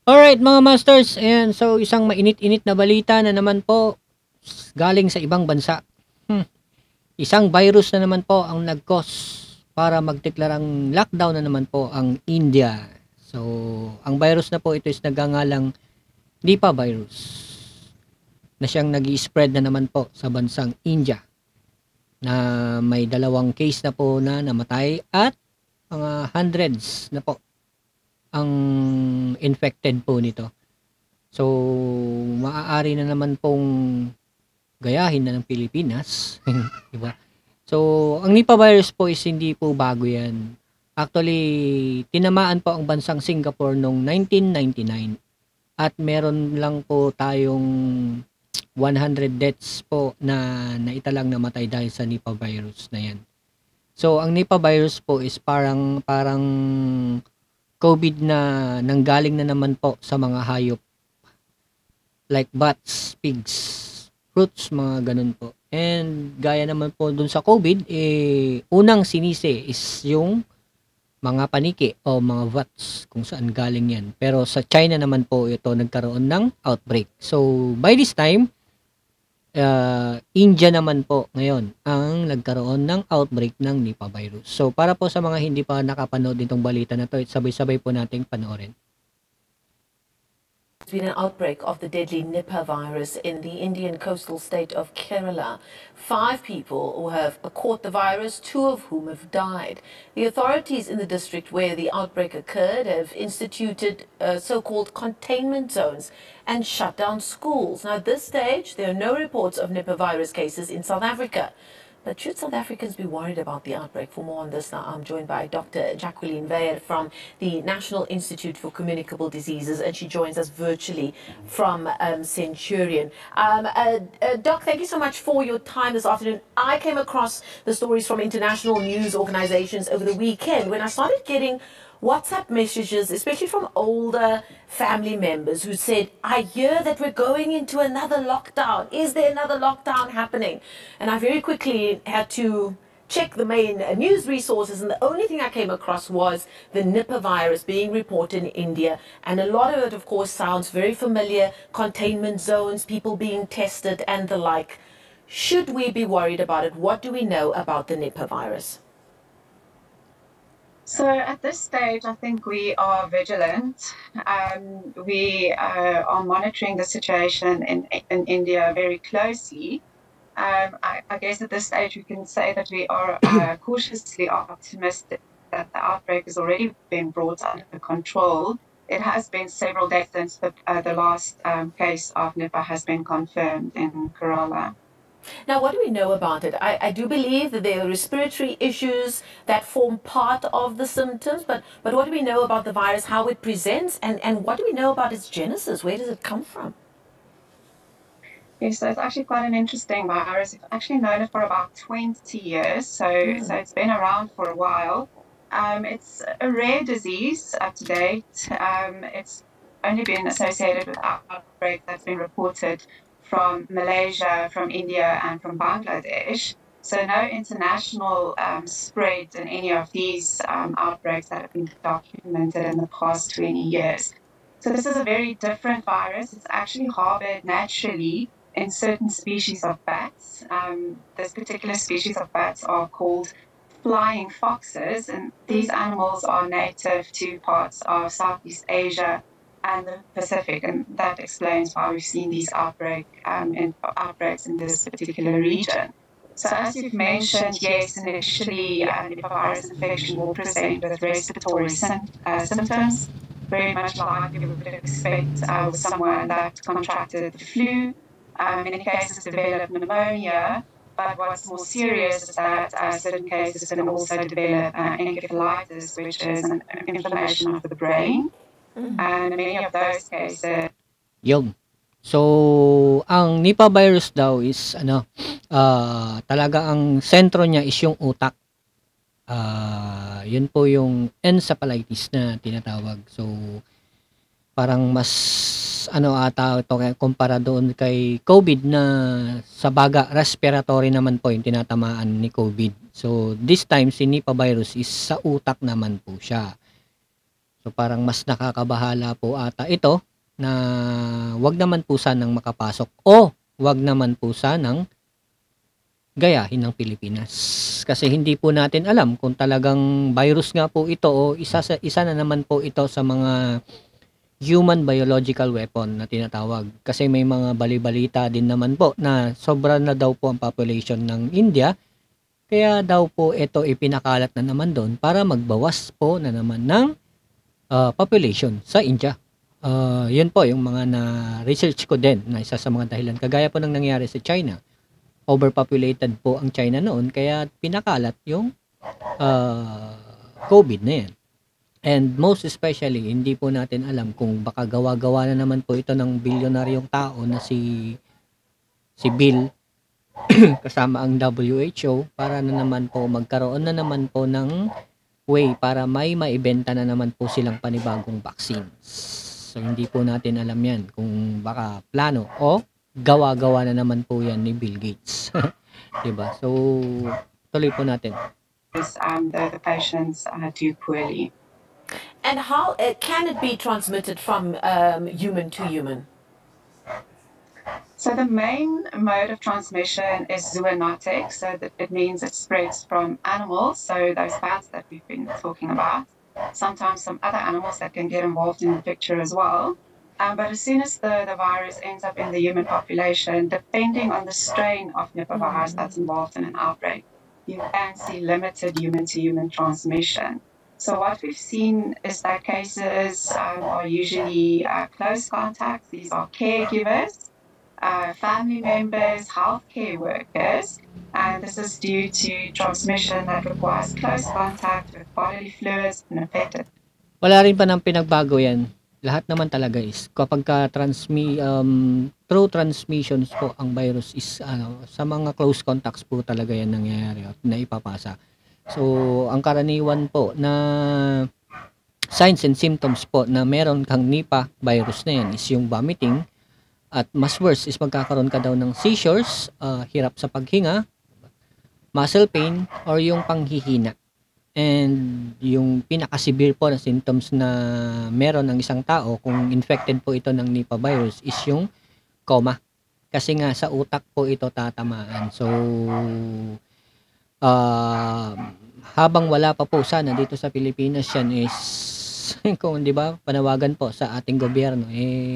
Alright mga masters, ayan, so isang mainit-init na balita na naman po galing sa ibang bansa. Hmm. Isang virus na naman po ang nag-cause para magdeklarang lockdown na naman po ang India. So, ang virus na po ito is nagangalang Nipah virus na siyang nag-i-spread na naman po sa bansang India na may dalawang case na po na namatay at mga hundreds na po ang infected po nito. So, maaari na naman pong gayahin na ng Pilipinas, 'di ba? So, ang Nipah virus po is hindi po bago 'yan. Actually, tinamaan po ang bansang Singapore noong 1999 at meron lang po tayong 100 deaths po na naitalang namatay dahil sa Nipah virus na 'yan. So, ang Nipah virus po is parang COVID na nanggaling na naman po sa mga hayop like bats, pigs, fruits, mga ganun po. And gaya naman po dun sa COVID, unang sinisi is yung mga paniki o mga VATS kung saan galing yan. Pero sa China naman po ito nagkaroon ng outbreak. So by this time, India naman po ngayon ang nagkaroon ng outbreak ng Nipah virus. So para po sa mga hindi pa nakapanood nitong balita na to, sabay-sabay po nating panoorin. There's been an outbreak of the deadly Nipah virus in the Indian coastal state of Kerala. 5 people have caught the virus, 2 of whom have died. The authorities in the district where the outbreak occurred have instituted so-called containment zones and shut down schools. Now, at this stage, there are no reports of Nipah virus cases in South Africa. But should South Africans be worried about the outbreak? For more on this, now I'm joined by Dr. Jacqueline Weyer from the National Institute for Communicable Diseases, and she joins us virtually from Centurion. Doc, thank you so much for your time this afternoon. I came across the stories from international news organizations over the weekend when I started getting WhatsApp messages, especially from older family members who said, I hear that we're going into another lockdown. Is there another lockdown happening? And I very quickly had to check the main news resources, and the only thing I came across was the Nipah virus being reported in India. And a lot of it, of course, sounds very familiar: containment zones, people being tested, and the like. Should we be worried about it? What do we know about the Nipah virus? So at this stage, I think we are vigilant. We are monitoring the situation in India very closely. I guess at this stage we can say that we are cautiously optimistic that the outbreak has already been brought under control. It has been several days since the last case of Nipah has been confirmed in Kerala. Now, what do we know about it? I do believe that there are respiratory issues that form part of the symptoms, but what do we know about the virus, how it presents, and what do we know about its genesis? Where does it come from? Yes, so it's actually quite an interesting virus. We've actually known it for about 20 years, so it's been around for a while. It's a rare disease up to date. It's only been associated with outbreak that's been reported from Malaysia, from India, and from Bangladesh. So no international spread in any of these outbreaks that have been documented in the past 20 years. So this is a very different virus. It's actually harbored naturally in certain species of bats. This particular species of bats are called flying foxes, and these animals are native to parts of Southeast Asia and the Pacific, and that explains why we've seen these outbreaks in this particular region. So as you've mentioned, yes, initially the virus infection will present with respiratory symptoms, very much like you would expect with someone that contracted the flu. In many cases develop pneumonia, but what's more serious is that certain cases can also develop encephalitis, which is an inflammation of the brain. And many of those cases. Yung. So, ang Nipah virus daw is talaga ang sentro niya is yung utak. Yun po yung encephalitis na tinatawag. So, parang mas ata ito kumpara doon kay COVID na sa baga respiratory naman po yung tinatamaan ni COVID. So, this time si Nipah virus is sa utak naman po siya. So parang mas nakakabahala po ata ito na wag naman po sanang makapasok o wag naman po sanang gayahin ng Pilipinas. Kasi hindi po natin alam kung talagang virus nga po ito o isa na naman po ito sa mga human biological weapon na tinatawag. Kasi may mga bali-balita din naman po na sobra na daw po ang population ng India. Kaya daw po ito ipinakalat na naman doon para magbawas po na naman ng population sa India. Yun po yung mga na-research ko din na isa sa mga dahilan. Kagaya po ng nangyari sa China. Overpopulated po ang China noon kaya pinakalat yung COVID na yan. And most especially, hindi po natin alam kung baka gawa-gawa na naman po ito ng bilyonaryong tao na si Bill kasama ang WHO para na naman po magkaroon na naman po ng way para may maibenta na naman po silang panibagong vaccines. So hindi po natin alam yan kung baka plano o gawa-gawa na naman po yan ni Bill Gates. Diba? So tuloy po natin. The patients do poorly. And how can it be transmitted from human to human? So the main mode of transmission is zoonotic, so that it means it spreads from animals, so those bats that we've been talking about, sometimes some other animals that can get involved in the picture as well. But as soon as the virus ends up in the human population, depending on the strain of Nipah virus that's involved in an outbreak, you can see limited human-to-human transmission. So what we've seen is that cases are usually close contacts. These are caregivers, family members, healthcare workers, and this is due to transmission that requires close contact with bodily fluids and infected. Wala rin pa ng pinagbago yan. Lahat naman talaga is kapag through transmissions po ang virus is sa mga close contacts po talaga yan nangyayari at naipapasa. So ang karaniwan po na signs and symptoms po na meron kang Nipah virus na yan is yung vomiting, at mas worse is magkakaroon ka daw ng seizures, hirap sa paghinga, muscle pain, or yung panghihina. And yung pinaka-severe po na symptoms na meron ng isang tao kung infected po ito ng Nipah virus is yung coma. Kasi nga sa utak po ito tatamaan. So, habang wala pa po sana dito sa Pilipinas yan is, kung di ba, panawagan po sa ating gobyerno,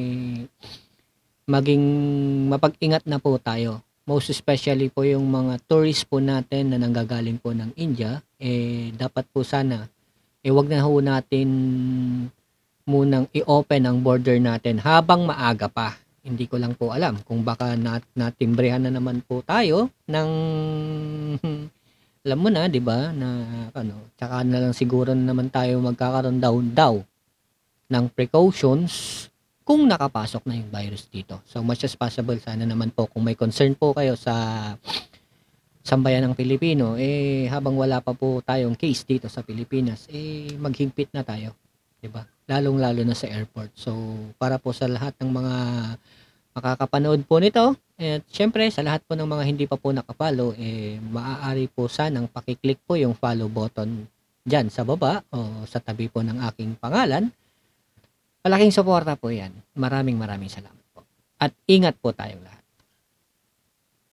maging mapag-ingat na po tayo. Most especially po yung mga tourists po natin na nanggagaling po ng India, dapat po sana, wag na ho natin munang i-open ang border natin habang maaga pa. Hindi ko lang po alam kung baka natimbrehan na naman po tayo ng, alam mo na, di ba, na tsaka na lang siguro naman tayo magkakaroon daw ng precautions kung nakapasok na yung virus dito. So much as possible, sana naman po kung may concern po kayo sa sambayan ng Pilipino, habang wala pa po tayong case dito sa Pilipinas, maghigpit na tayo, 'di ba? Lalong-lalo na sa airport. So para po sa lahat ng mga makakapanood po nito, at syempre sa lahat po ng mga hindi pa po nakapollow, maaari po sanang paki-click po yung follow button diyan sa baba o sa tabi po ng aking pangalan. Malaking suporta po yan. Maraming salamat po. At ingat po tayong lahat.